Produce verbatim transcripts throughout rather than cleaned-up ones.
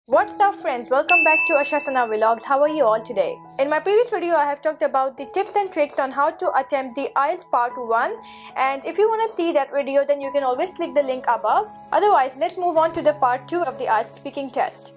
What's up friends, welcome back to Ashasana Vlogs. How are you all today? In my previous video I have talked about the tips and tricks on how to attempt the I E L T S part one, and if you want to see that video then you can always click the link above. Otherwise, let's move on to the part two of the I E L T S speaking test.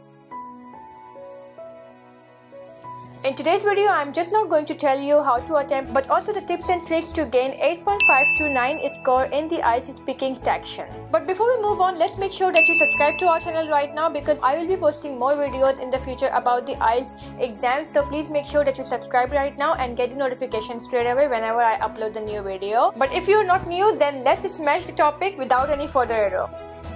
In today's video, I'm just not going to tell you how to attempt, but also the tips and tricks to gain eight point five to nine score in the I E L T S speaking section. But before we move on, let's make sure that you subscribe to our channel right now, because I will be posting more videos in the future about the I E L T S exam. So please make sure that you subscribe right now and get the notification straight away whenever I upload the new video. But if you're not new, then let's smash the topic without any further ado.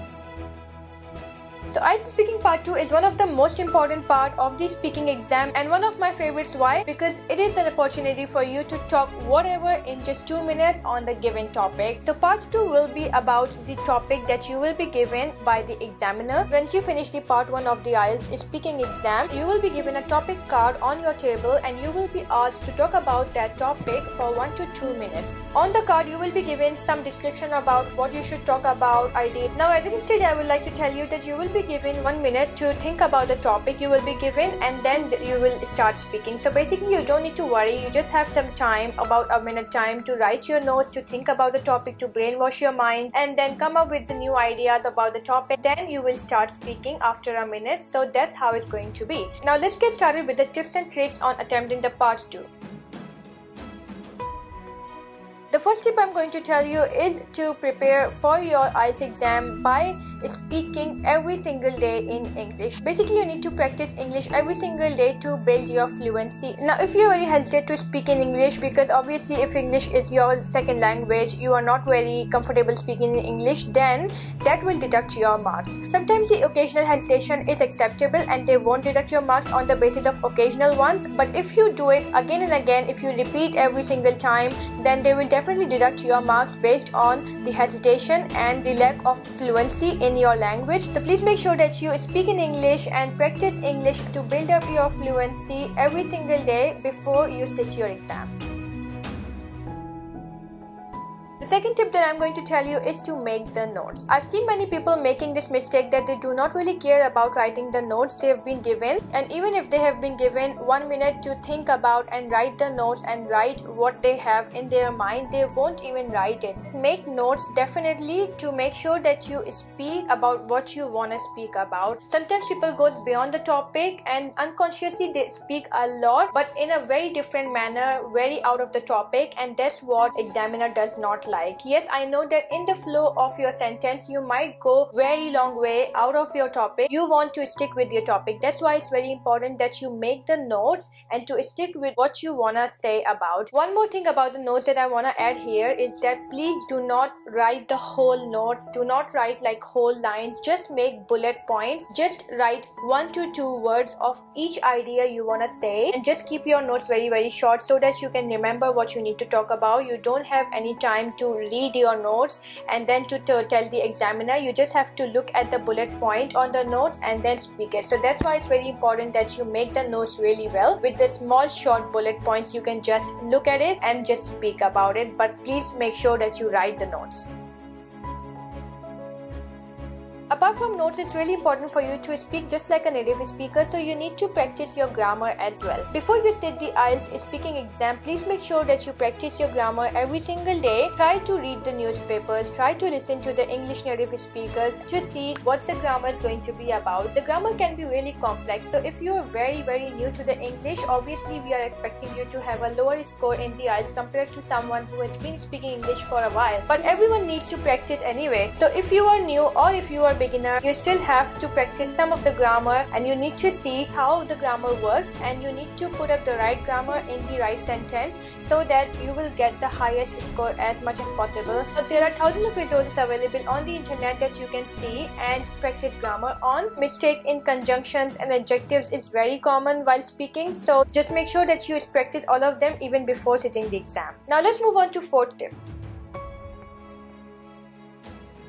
So I E L T S speaking part two is one of the most important part of the speaking exam and one of my favorites. Why? Because it is an opportunity for you to talk whatever in just two minutes on the given topic. So part two will be about the topic that you will be given by the examiner. Once you finish the part one of the I E L T S speaking exam, you will be given a topic card on your table and you will be asked to talk about that topic for one to two minutes. On the card, you will be given some description about what you should talk about. I D. Now at this stage, I would like to tell you that you will be given one minute to think about the topic you will be given, and then you will start speaking. So basically you don't need to worry, you just have some time, about a minute time, to write your notes, to think about the topic, to brainwash your mind, and then come up with the new ideas about the topic. Then you will start speaking after a minute. So that's how it's going to be. Now let's get started with the tips and tricks on attempting the part two. The first tip I'm going to tell you is to prepare for your I E L T S exam by speaking every single day in English. Basically, you need to practice English every single day to build your fluency. Now, if you very hesitate to speak in English, because obviously if English is your second language, you are not very comfortable speaking in English, then that will deduct your marks. Sometimes the occasional hesitation is acceptable and they won't deduct your marks on the basis of occasional ones. But if you do it again and again, if you repeat every single time, then they will definitely definitely deduct your marks based on the hesitation and the lack of fluency in your language. So please make sure that you speak in English and practice English to build up your fluency every single day before you sit your exam. The second tip that I'm going to tell you is to make the notes. I've seen many people making this mistake that they do not really care about writing the notes they have been given, and even if they have been given one minute to think about and write the notes and write what they have in their mind, they won't even write it. Make notes definitely to make sure that you speak about what you want to speak about. Sometimes people goes beyond the topic and unconsciously they speak a lot, but in a very different manner, very out of the topic, and that's what examiner does not like. Yes, I know that in the flow of your sentence you might go very long way out of your topic. You want to stick with your topic. That's why it's very important that you make the notes and to stick with what you wanna say about. One more thing about the notes that I wanna add here is that please do not write the whole notes. Do not write like whole lines. Just make bullet points. Just write one to two words of each idea you wanna say, and just keep your notes very very short so that you can remember what you need to talk about. You don't have any time to read your notes and then to tell the examiner. You just have to look at the bullet point on the notes and then speak it. So that's why it's very important that you make the notes really well. With the small short bullet points, you can just look at it and just speak about it, but please make sure that you write the notes. Apart from notes, it's really important for you to speak just like a native speaker, so you need to practice your grammar as well. Before you sit the I E L T S speaking exam, please make sure that you practice your grammar every single day. Try to read the newspapers, try to listen to the English native speakers to see what the grammar is going to be about. The grammar can be really complex, so if you are very very new to the English, obviously we are expecting you to have a lower score in the I E L T S compared to someone who has been speaking English for a while. But everyone needs to practice anyway. So if you are new or if you are beginner, you still have to practice some of the grammar, and you need to see how the grammar works, and you need to put up the right grammar in the right sentence so that you will get the highest score as much as possible. So there are thousands of resources available on the internet that you can see and practice grammar on. Mistake in conjunctions and adjectives is very common while speaking, so just make sure that you practice all of them even before sitting the exam. Now let's move on to fourth tip.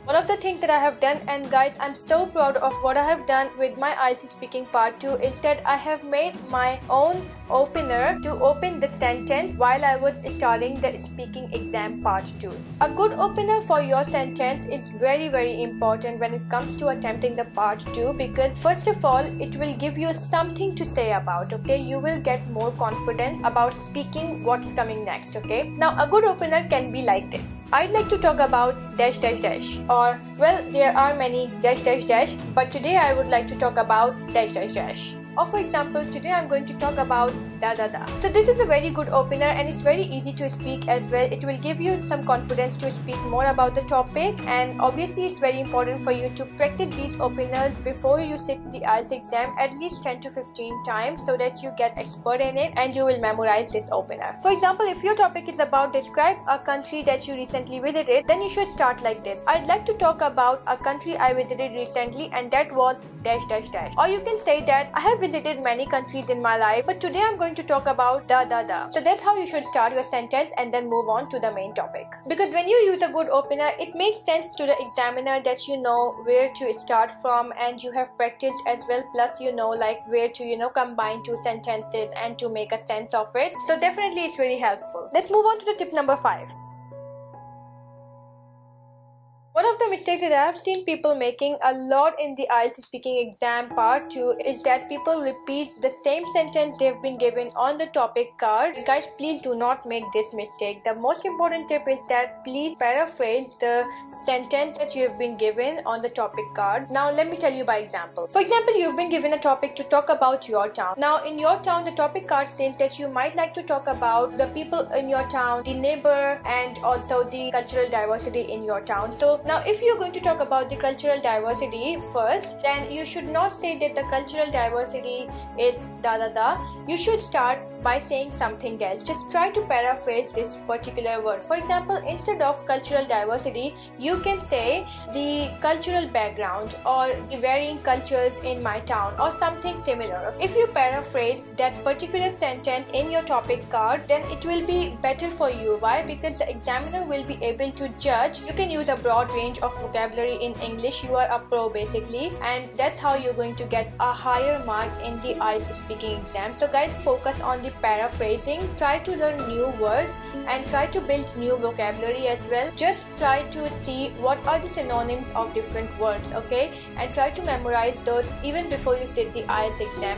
One of the things that I have done, and guys, I'm so proud of what I have done with my I E L T S speaking part two, is that I have made my own opener to open the sentence while I was starting the speaking exam part two. A good opener for your sentence is very very important when it comes to attempting the part two, because first of all it will give you something to say about, okay? You will get more confidence about speaking what's coming next, okay? Now a good opener can be like this. I'd like to talk about dash dash dash, or well, there are many dash dash dash, but today I would like to talk about dash dash dash. Or for example, today I'm going to talk about da da da. So this is a very good opener and it's very easy to speak as well. It will give you some confidence to speak more about the topic, and obviously it's very important for you to practice these openers before you sit the I E L T S exam at least ten to fifteen times, so that you get expert in it and you will memorize this opener. For example, if your topic is about describe a country that you recently visited, then you should start like this. I'd like to talk about a country I visited recently, and that was dash dash dash. Or you can say that I have visited many countries in my life, but today I'm going to talk about da da da. So that's how you should start your sentence and then move on to the main topic. Because when you use a good opener, it makes sense to the examiner that you know where to start from, and you have practiced as well, plus you know like where to, you know, combine two sentences and to make a sense of it. So definitely it's very helpful. Let's move on to the tip number five. One of the mistakes that I have seen people making a lot in the I E L T S speaking exam part two is that people repeat the same sentence they have been given on the topic card. Guys, please do not make this mistake. The most important tip is that please paraphrase the sentence that you have been given on the topic card. Now let me tell you by example. For example, you have been given a topic to talk about your town. Now in your town, the topic card says that you might like to talk about the people in your town, the neighbor, and also the cultural diversity in your town. So now if you're going to talk about the cultural diversity first, then you should not say that the cultural diversity is da da da. You should start by saying something else. Just try to paraphrase this particular word. For example, instead of cultural diversity, you can say the cultural background or the varying cultures in my town or something similar. If you paraphrase that particular sentence in your topic card, then it will be better for you. Why? Because the examiner will be able to judge. You can use a broad range of vocabulary in English. You are a pro basically, and that's how you're going to get a higher mark in the I E L T S speaking exam. So guys, focus on the paraphrasing. Try to learn new words and try to build new vocabulary as well. Just try to see what are the synonyms of different words, okay, and try to memorize those even before you sit the I E L T S exam.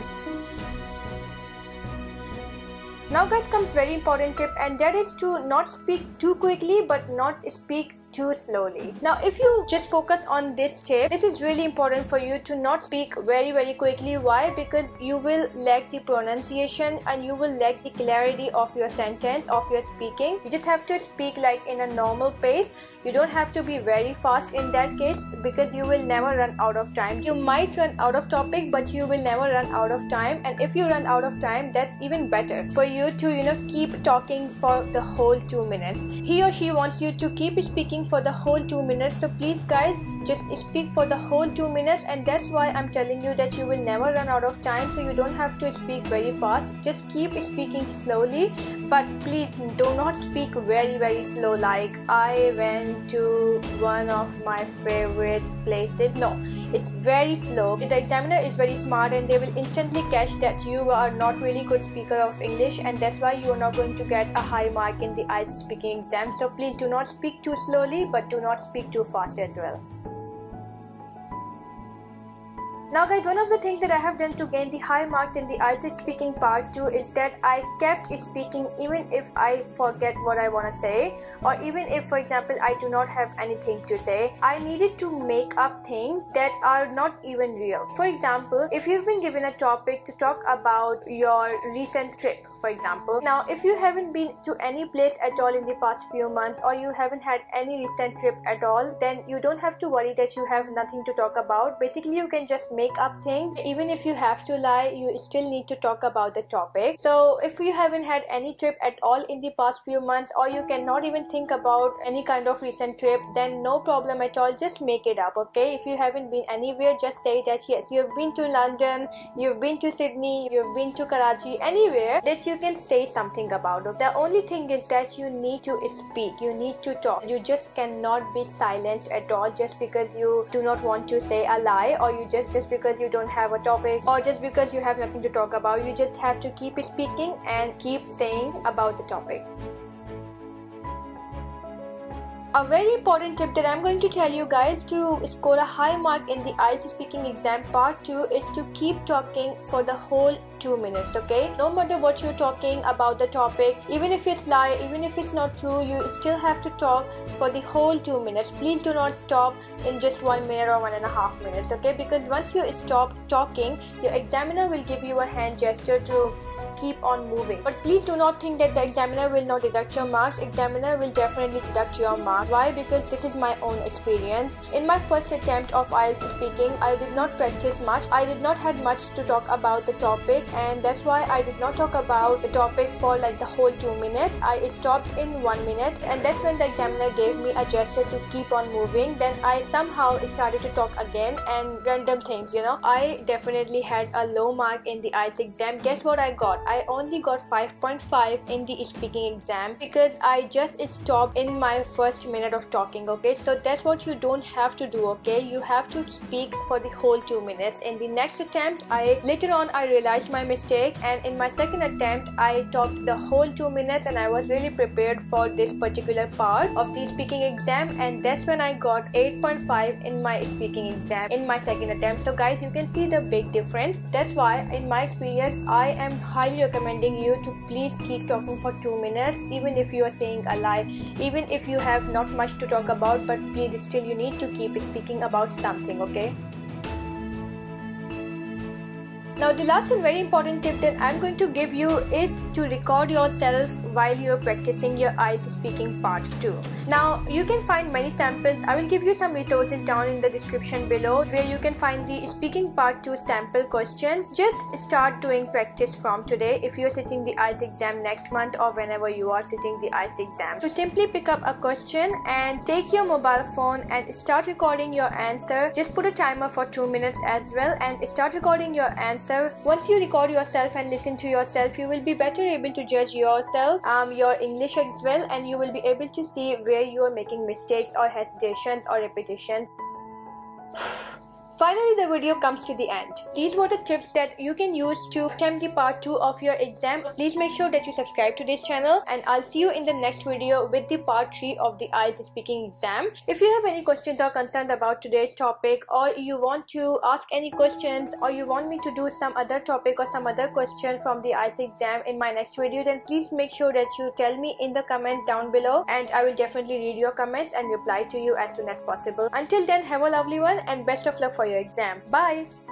Now guys, comes very important tip, and that is to not speak too quickly but not speak too slowly. Now if you just focus on this tip, this is really important for you to not speak very very quickly. Why? Because you will lack the pronunciation and you will lack the clarity of your sentence, of your speaking. You just have to speak like in a normal pace. You don't have to be very fast in that case, because you will never run out of time. You might run out of topic, but you will never run out of time, and if you run out of time, that's even better for you to, you know, keep talking for the whole two minutes. He or she wants you to keep speaking for the whole two minutes. So please guys, just speak for the whole two minutes, and that's why I'm telling you that you will never run out of time. So you don't have to speak very fast. Just keep speaking slowly, but please do not speak very very slow like I went to one of my favorite places. No, it's very slow. The examiner is very smart and they will instantly catch that you are not really good speaker of English, and that's why you are not going to get a high mark in the I E L T S speaking exam. So please do not speak too slowly, but do not speak too fast as well. Now guys, one of the things that I have done to gain the high marks in the I E L T S speaking part two is that I kept speaking even if I forget what I want to say, or even if, for example, I do not have anything to say. I needed to make up things that are not even real. For example, if you've been given a topic to talk about your recent trip, for example. Now if you haven't been to any place at all in the past few months, or you haven't had any recent trip at all, then you don't have to worry that you have nothing to talk about. Basically you can just make up things. Even if you have to lie, you still need to talk about the topic. So if you haven't had any trip at all in the past few months, or you cannot even think about any kind of recent trip, then no problem at all, just make it up, okay? If you haven't been anywhere, just say that yes, you've been to London, you've been to Sydney, you've been to Karachi, anywhere that you you can say something about it. The only thing is that you need to speak, you need to talk. You just cannot be silenced at all just because you do not want to say a lie, or you just just because you don't have a topic, or just because you have nothing to talk about. You just have to keep speaking and keep saying about the topic. A very important tip that I'm going to tell you guys to score a high mark in the I E L T S speaking exam part two is to keep talking for the whole two minutes. Okay, no matter what you're talking about the topic, even if it's lie, even if it's not true, you still have to talk for the whole two minutes. Please do not stop in just one minute or one and a half minutes. Okay, because once you stop talking, your examiner will give you a hand gesture to keep on moving. But please do not think that the examiner will not deduct your marks. Examiner will definitely deduct your marks. Why? Because this is my own experience. In my first attempt of I E L T S speaking, I did not practice much. I did not had much to talk about the topic, and that's why I did not talk about the topic for like the whole two minutes. I stopped in one minute, and that's when the examiner gave me a gesture to keep on moving. Then I somehow started to talk again and random things, you know. I definitely had a low mark in the I E L T S exam. Guess what I got? I only got five point five in the speaking exam because I just stopped in my first minute of talking. Okay, so that's what you don't have to do. Okay, you have to speak for the whole two minutes. In the next attempt, I later on I realized my mistake, and in my second attempt I talked the whole two minutes, and I was really prepared for this particular part of the speaking exam, and that's when I got eight point five in my speaking exam in my second attempt. So guys, you can see the big difference. That's why in my experience I am highly recommending you to please keep talking for two minutes, even if you are saying a lie, even if you have not much to talk about, but please still you need to keep speaking about something. Okay, now the last and very important tip that I'm going to give you is to record yourself while you're practicing your I E L T S speaking part two. Now you can find many samples. I will give you some resources down in the description below where you can find the speaking part two sample questions. Just start doing practice from today if you're sitting the I E L T S exam next month, or whenever you are sitting the I E L T S exam. So simply pick up a question and take your mobile phone and start recording your answer. Just put a timer for two minutes as well and start recording your answer. Once you record yourself and listen to yourself, you will be better able to judge yourself, um, your English as well, and you will be able to see where you are making mistakes or hesitations or repetitions. Finally, the video comes to the end. These were the tips that you can use to attempt the part two of your exam. Please make sure that you subscribe to this channel, and I'll see you in the next video with the part three of the I E L T S speaking exam. If you have any questions or concerns about today's topic, or you want to ask any questions, or you want me to do some other topic or some other question from the I E L T S exam in my next video, then please make sure that you tell me in the comments down below, and I will definitely read your comments and reply to you as soon as possible. Until then, have a lovely one and best of luck for your exam. Bye.